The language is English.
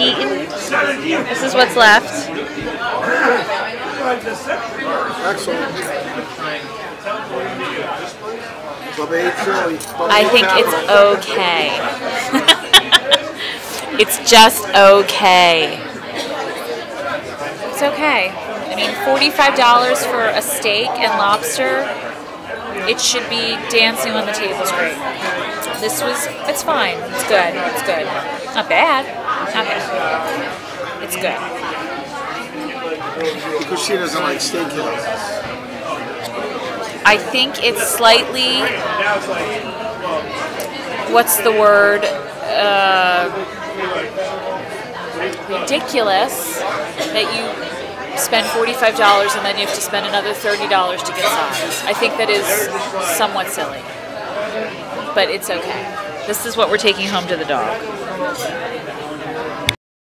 eaten. This is what's left. Excellent. I think it's okay. It's just okay. It's okay. I mean, $45 for a steak and lobster, it should be dancing on the table straight. It's fine. It's good. It's good. Not bad. Not bad. It's good. Because she doesn't like steakhouse. I think it's slightly, what's the word, ridiculous that you spend $45 and then you have to spend another $30 to get size. I think that is somewhat silly, but it's okay. This is what we're taking home to the dog.